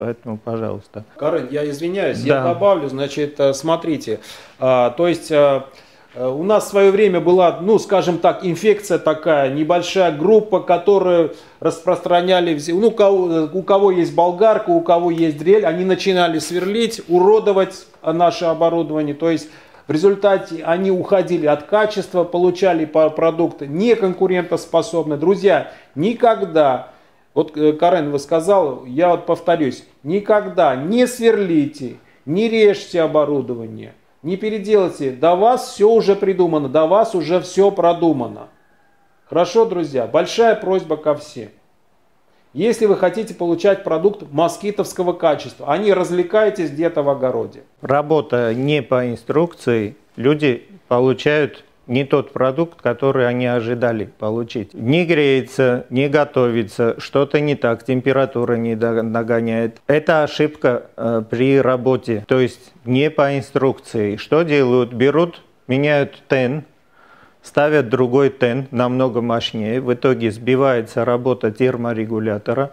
Поэтому, пожалуйста. Карен, я извиняюсь, я Да. добавлю, значит, смотрите, то есть у нас в свое время была, ну, скажем так, инфекция такая, небольшая группа, которую распространяли, ну, у кого есть болгарка, у кого есть дрель, они начинали сверлить, уродовать наше оборудование, то есть в результате они уходили от качества, получали продукты неконкурентоспособные. Друзья, никогда, вот Карен, вы сказал, я вот повторюсь, никогда не сверлите, не режьте оборудование, не переделайте, до вас все уже придумано, до вас уже все продумано. Хорошо, друзья, большая просьба ко всем. Если вы хотите получать продукт москитовского качества, а не развлекайтесь где-то в огороде. Работа не по инструкции, люди получают не тот продукт, который они ожидали получить. Не греется, не готовится, что-то не так, температура не нагоняет. Это ошибка при работе, то есть не по инструкции. Что делают? Берут, меняют тен, ставят другой тен, намного мощнее. В итоге сбивается работа терморегулятора.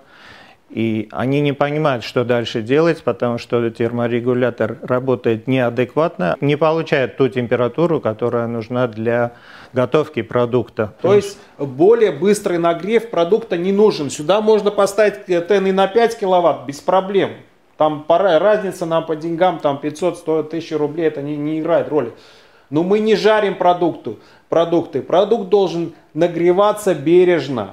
И они не понимают, что дальше делать, потому что терморегулятор работает неадекватно, не получает ту температуру, которая нужна для готовки продукта. То есть более быстрый нагрев продукта не нужен. Сюда можно поставить тен и на 5 киловатт без проблем. Там разница нам по деньгам, там 500-100 тысяч рублей, это не играет роли. Но мы не жарим продукты. Продукт должен нагреваться бережно,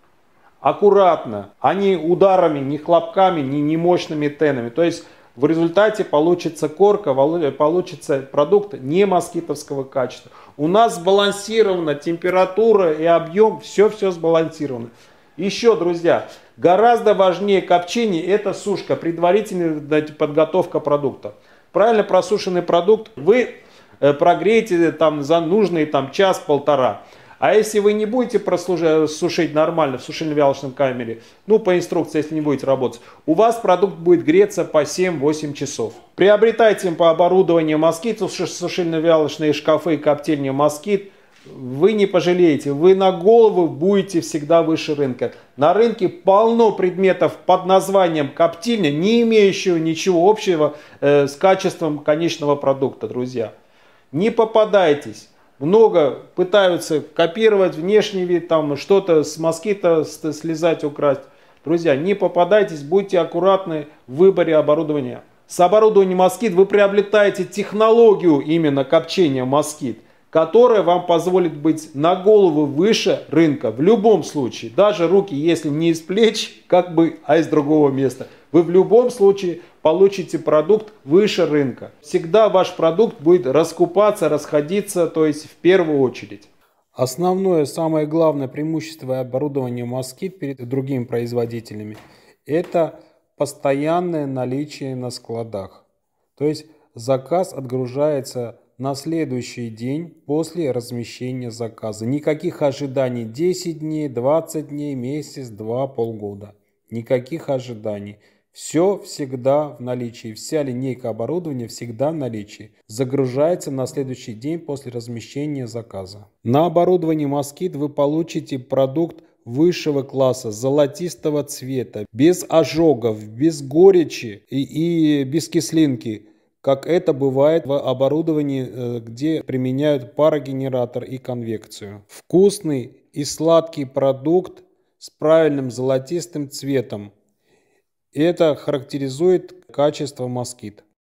аккуратно, а не ударами, не хлопками, не мощными тенами. То есть в результате получится корка, получится продукт не москитовского качества. У нас сбалансирована температура и объем, все сбалансировано. Еще, друзья, гораздо важнее копчения — это сушка, предварительная подготовка продукта. Правильно просушенный продукт вы прогреете там за нужный час-полтора. А если вы не будете сушить нормально в сушильно-вялочном камере, ну по инструкции, если не будете работать, у вас продукт будет греться по 7-8 часов. Приобретайте по оборудованию москит, сушильно-вялочные шкафы и коптильни москит. Вы не пожалеете, вы на голову будете всегда выше рынка. На рынке полно предметов под названием коптильня, не имеющего ничего общего с качеством конечного продукта, друзья. Не попадайтесь. Много пытаются копировать внешний вид, там что-то с москита слезать, украсть. Друзья, не попадайтесь, будьте аккуратны в выборе оборудования. С оборудованием москит вы приобретаете технологию именно копчения москит, которая вам позволит быть на голову выше рынка. В любом случае, даже руки, если не из плеч, а из другого места, вы в любом случае получите продукт выше рынка. Всегда ваш продукт будет раскупаться, расходиться, то есть в первую очередь. Основное, самое главное преимущество оборудования москит перед другими производителями — это постоянное наличие на складах. То есть заказ отгружается на следующий день после размещения заказа. Никаких ожиданий 10 дней, 20 дней, месяц, 2, полгода. Никаких ожиданий. Все всегда в наличии. Вся линейка оборудования всегда в наличии. Загружается на следующий день после размещения заказа. На оборудовании москит вы получите продукт высшего класса, золотистого цвета, без ожогов, без горечи и без кислинки, как это бывает в оборудовании, где применяют парогенератор и конвекцию. Вкусный и сладкий продукт с правильным золотистым цветом. Это характеризует качество москит.